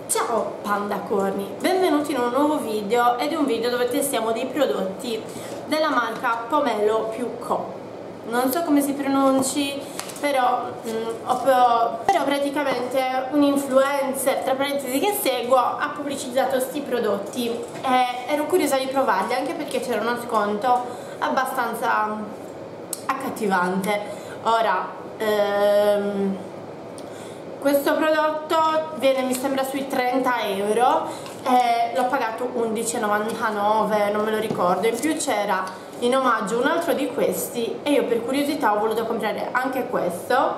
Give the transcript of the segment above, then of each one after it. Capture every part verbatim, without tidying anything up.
Ciao Panda Corni, benvenuti in un nuovo video ed è un video dove testiamo dei prodotti della marca Pomelo più Co. Non so come si pronunci, però, mh, ho, però praticamente un influencer, tra parentesi, che seguo ha pubblicizzato questi prodotti e ero curiosa di provarli anche perché c'era uno sconto abbastanza accattivante. Ora, ehm, questo prodotto viene, mi sembra, sui trenta euro e l'ho pagato undici e novantanove, non me lo ricordo. In più c'era in omaggio un altro di questi e io per curiosità ho voluto comprare anche questo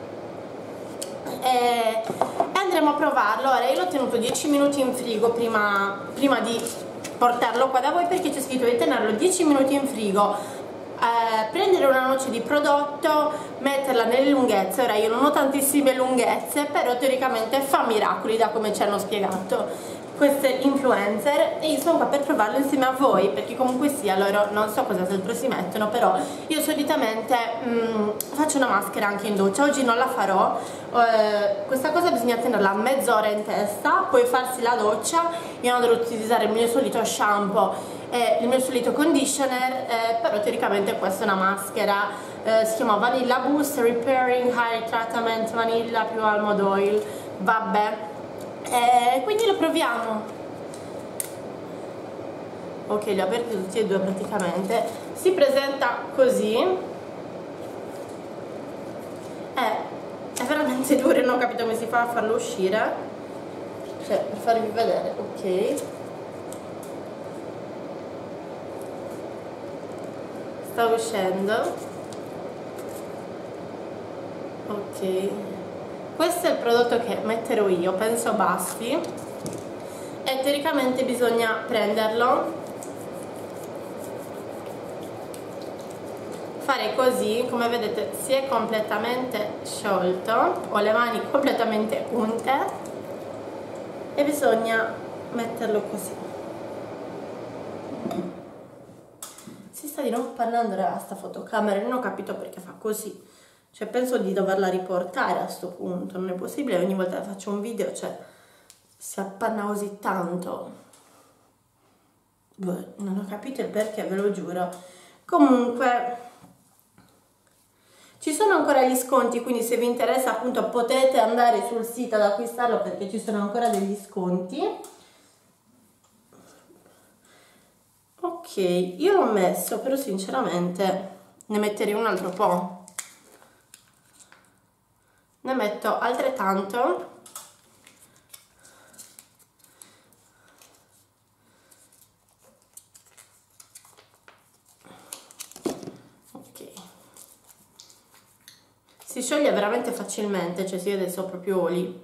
e, e andremo a provarlo. Ora io l'ho tenuto dieci minuti in frigo prima, prima di portarlo qua da voi, perché c'è scritto di tenerlo dieci minuti in frigo, Eh, prendere una noce di prodotto, metterla nelle lunghezze. Ora io non ho tantissime lunghezze, però teoricamente fa miracoli da come ci hanno spiegato queste influencer e io sono qua per provarlo insieme a voi, perché comunque sia loro non so cosa altro si mettono, però io solitamente mh, faccio una maschera anche in doccia. Oggi non la farò, eh, questa cosa bisogna tenerla mezz'ora in testa, poi farsi la doccia. Io andrò ad utilizzare il mio solito shampoo e il mio solito conditioner, eh, però teoricamente questa è una maschera, eh, si chiama Vanilla Boost Repairing Hair Treatment Vanilla più Almond Oil, vabbè, eh, quindi lo proviamo. Ok, li ho aperti tutti e due praticamente. Si presenta così, è, è veramente duro, non ho capito come si fa a farlo uscire, cioè per farvi vedere. Ok, sta uscendo. Ok, questo è il prodotto che metterò io, penso basti, e teoricamente bisogna prenderlo, fare così, come vedete si è completamente sciolto, ho le mani completamente unte e bisogna metterlo così. Si sta di nuovo appannando a sta fotocamera, non ho capito perché fa così, cioè penso di doverla riportare a sto punto, non è possibile, ogni volta che faccio un video cioè si appanna così tanto. Boh, non ho capito il perché, ve lo giuro. Comunque ci sono ancora gli sconti, quindi se vi interessa appunto potete andare sul sito ad acquistarlo, perché ci sono ancora degli sconti. Ok, io l'ho messo, però sinceramente ne metterei un altro po', ne metto altrettanto. Ok, si scioglie veramente facilmente, cioè si vede sopra proprio oli.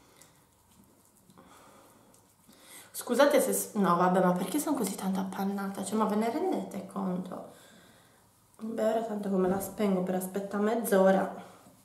Scusate se... no vabbè, ma perché sono così tanto appannata? Cioè, ma ve ne rendete conto? Beh, ora tanto come la spengo per aspettare mezz'ora.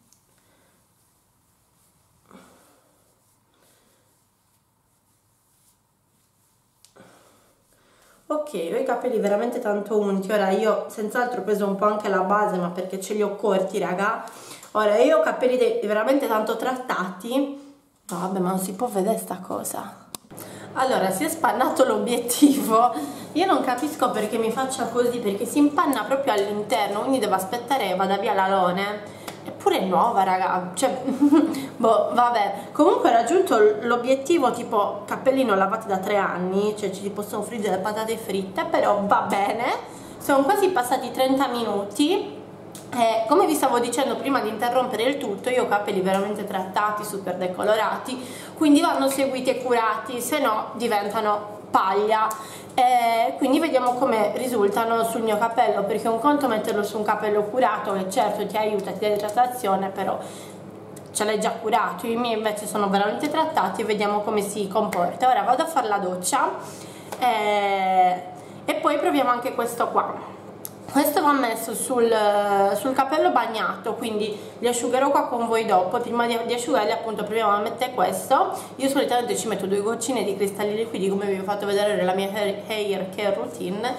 Ok, ho i capelli veramente tanto unti. Ora io senz'altro ho preso un po' anche la base, ma perché ce li ho corti, raga. Ora io ho capelli veramente tanto trattati. No vabbè, ma non si può vedere sta cosa. Allora, si è spannato l'obiettivo, io non capisco perché mi faccia così, perché si impanna proprio all'interno, quindi devo aspettare che vada via l'alone. Eppure è nuova, raga, cioè, boh, vabbè. Comunque ho raggiunto l'obiettivo, tipo, capelli non lavati da tre anni, cioè ci possono friggere le patate fritte, però va bene. Sono quasi passati trenta minuti. Eh, come vi stavo dicendo prima di interrompere il tutto, io ho capelli veramente trattati, super decolorati, quindi vanno seguiti e curati, se no diventano paglia. Eh, quindi vediamo come risultano sul mio capello, perché un conto metterlo su un capello curato che certo ti aiuta, ti dà idratazione, però ce l'hai già curato. I miei invece sono veramente trattati e vediamo come si comporta. Ora vado a fare la doccia eh, e poi proviamo anche questo qua. Questo va messo sul, sul capello bagnato, quindi li asciugherò qua con voi dopo. Prima di, di asciugarli appunto proviamo a mettere questo. Io solitamente ci metto due goccine di cristalli liquidi, come vi ho fatto vedere nella mia hair, hair care routine,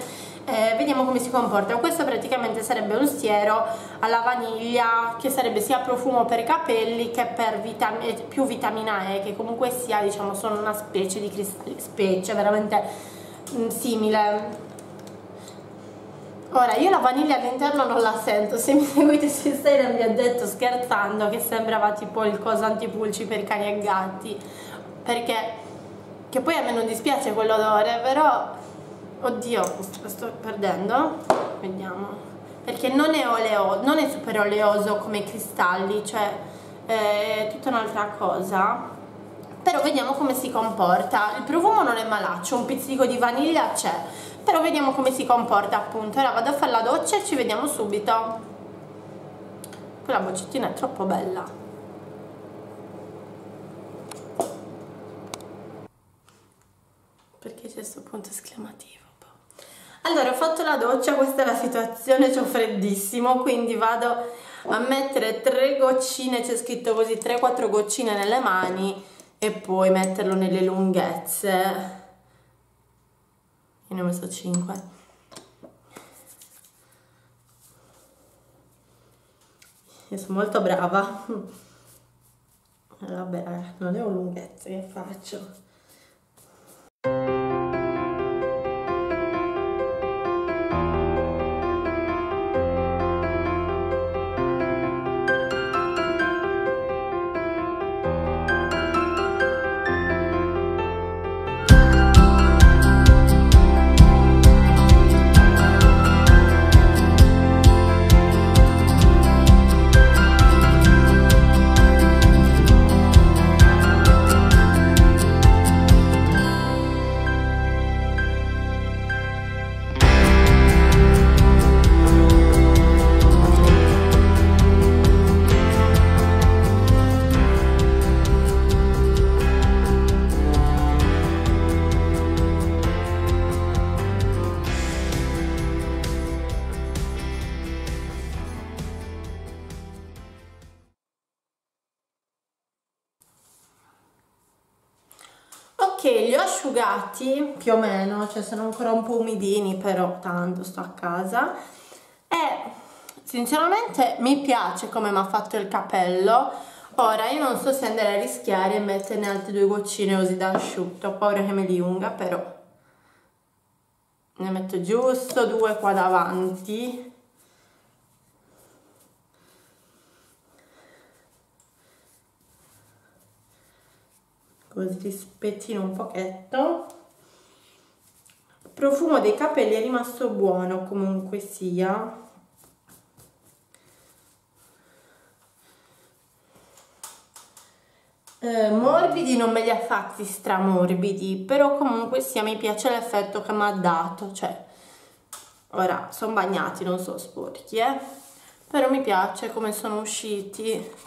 eh, vediamo come si comporta. Questo praticamente sarebbe un siero alla vaniglia che sarebbe sia profumo per i capelli che per vitam più vitamina E, che comunque sia, diciamo, sono una specie di cristalli, specie veramente mh, simile. Ora, io la vaniglia all'interno non la sento, se mi seguite su Instagram vi ho detto scherzando che sembrava tipo il coso antipulci per cani e gatti, perché, che poi a me non dispiace quell'odore, però, oddio, lo sto perdendo, vediamo, perché non è oleoso, non è super oleoso come i cristalli, cioè è tutta un'altra cosa, però vediamo come si comporta. Il profumo non è malaccio, un pizzico di vaniglia c'è, però vediamo come si comporta appunto. Ora vado a fare la doccia e ci vediamo subito. Quella boccettina è troppo bella. Perché c'è questo punto esclamativo? Allora, ho fatto la doccia, questa è la situazione, c'ho freddissimo, quindi vado a mettere tre goccine, c'è scritto così, tre quattro goccine nelle mani e poi metterlo nelle lunghezze. Io ne ho messo cinque. Io sono molto brava. Vabbè, non è un lunghezze, che faccio? Ok, li ho asciugati più o meno, cioè sono ancora un po' umidini, però tanto sto a casa e sinceramente mi piace come mi ha fatto il capello. Ora io non so se andare a rischiare e metterne altre due goccine così da asciutto, ho paura che me li unga, però ne metto giusto due qua davanti. Così li spettino un pochetto. Il profumo dei capelli è rimasto buono comunque sia. Eh, morbidi non me li ha fatti stramorbidi, però comunque sia mi piace l'effetto che mi ha dato, cioè ora sono bagnati, non sono sporchi, eh? Però mi piace come sono usciti.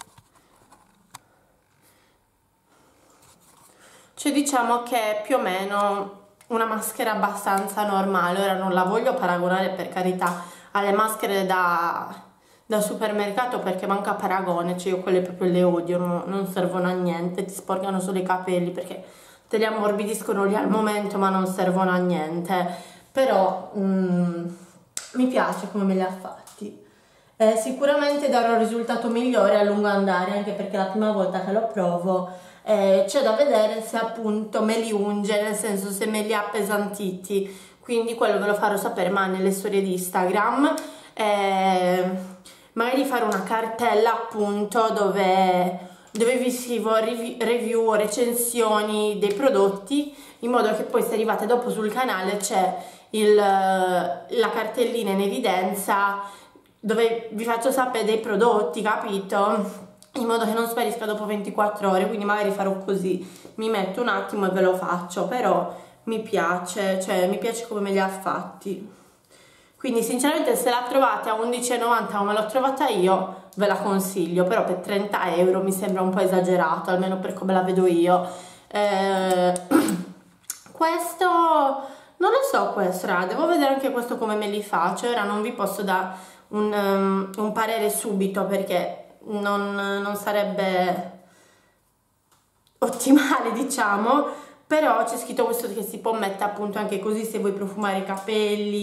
Cioè diciamo che è più o meno una maschera abbastanza normale. Ora non la voglio paragonare, per carità, alle maschere da, da supermercato, perché manca paragone, cioè io quelle proprio le odio, no, non servono a niente, ti sporcano solo i capelli perché te li ammorbidiscono lì al momento ma non servono a niente. Però mm, mi piace come me li ha fatti. Eh, sicuramente darò un risultato migliore a lungo andare, anche perché la prima volta che lo provo Eh, c'è da vedere se appunto me li unge, nel senso se me li ha appesantiti, quindi quello ve lo farò sapere ma nelle storie di Instagram. Eh, magari fare una cartella appunto dove, dove vi scrivo review o recensioni dei prodotti, in modo che poi se arrivate dopo sul canale c'è la cartellina in evidenza dove vi faccio sapere dei prodotti, capito? In modo che non sparisca dopo ventiquattro ore, quindi magari farò così, mi metto un attimo e ve lo faccio, però mi piace, cioè mi piace come me li ha fatti. Quindi sinceramente se la trovate a undici e novanta come l'ho trovata io, ve la consiglio, però per trenta euro mi sembra un po' esagerato, almeno per come la vedo io. Eh, questo, non lo so questo, raga, devo vedere anche questo come me li faccio, ora non vi posso dare un, um, un parere subito perché Non, non sarebbe ottimale, diciamo, però c'è scritto questo che si può mettere appunto anche così se vuoi profumare i capelli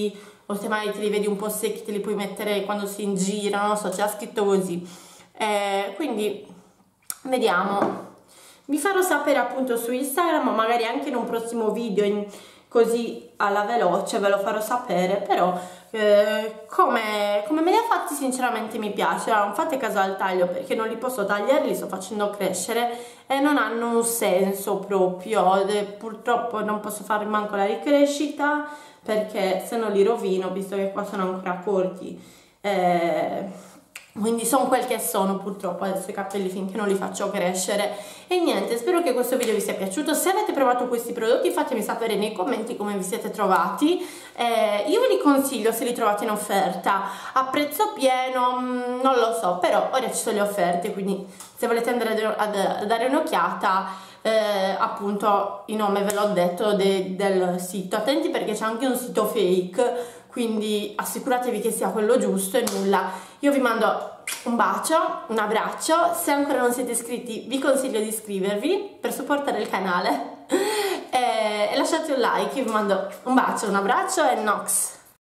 o se mai te li vedi un po' secchi te li puoi mettere quando si ingirano, non so, c'è scritto così. Eh, quindi vediamo, vi farò sapere appunto su Instagram, o magari anche in un prossimo video in, così alla veloce ve lo farò sapere, però eh, come, come me li ha fatti sinceramente mi piace. Allora, non fate caso al taglio perché non li posso tagliare, li sto facendo crescere e non hanno un senso proprio, e purtroppo non posso fare manco la ricrescita perché se no li rovino, visto che qua sono ancora corti, eh, quindi sono quel che sono purtroppo adesso i capelli finché non li faccio crescere. E niente, spero che questo video vi sia piaciuto. Se avete provato questi prodotti fatemi sapere nei commenti come vi siete trovati. Eh, io ve li consiglio se li trovate in offerta a prezzo pieno, mh, non lo so, però ora ci sono le offerte, quindi se volete andare a, a dare un'occhiata, eh, appunto il nome ve l'ho detto de, del sito, attenti perché c'è anche un sito fake, quindi assicuratevi che sia quello giusto e nulla. Io vi mando un bacio, un abbraccio, se ancora non siete iscritti vi consiglio di iscrivervi per supportare il canale e, e lasciate un like. Io vi mando un bacio, un abbraccio e Nox!